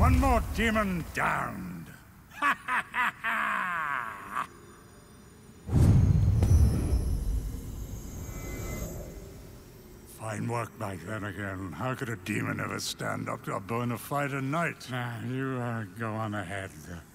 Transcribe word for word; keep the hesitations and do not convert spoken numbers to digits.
One more demon downed. Fine work back then again. How could a demon ever stand up to a bona fide knight? Uh, you uh, go on ahead.